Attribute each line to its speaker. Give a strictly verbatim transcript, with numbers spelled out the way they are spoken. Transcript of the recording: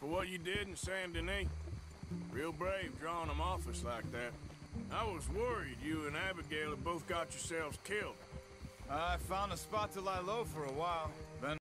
Speaker 1: for what you did in Saint Denis. Real brave drawing them off us like that. I was worried you and Abigail had both got yourselves killed.
Speaker 2: I found a spot to lie low for a while. Then